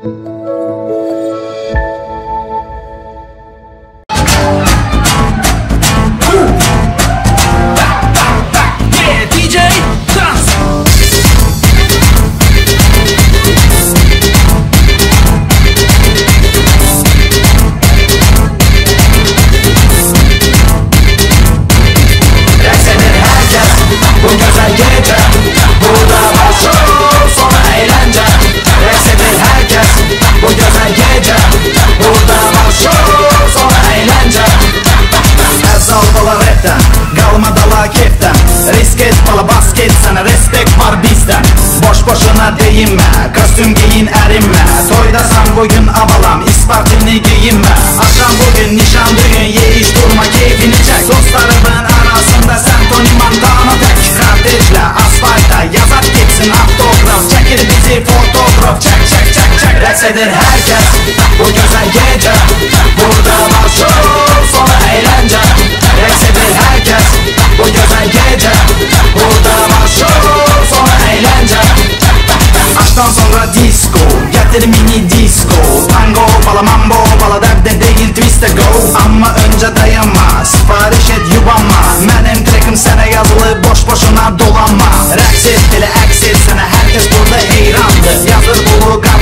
Deyinmə, kostüm giyin ərinmə, toydasan bugün abalam, ispartini giyinmə. Akşam bugün nişan düğün, yeyiş durma keyfini çək. Dostlarımın arasında sen Tony Montana tek. Kardeşlə asfalta yazar gitsin автограф, çəkir bizi fotoğraf, çək çək çək çək. Rəqs edir herkes bu güzel gece, burada var şov, sonra eğlence. Rəqs edir herkes bu güzel gece, burada var şov, sonra eğlence. Aşktan sonra disco, getir mini disco. Tango, bala mambo, bala dəbdə deyil twist'e go. Amma önce dayanma, sipariş et yubanma. Mənim trekim sənə yazılı, boş boşuna dolanma. Rəqs et, elə əks et sənə, herkes burada heyrandır. Yazır bulu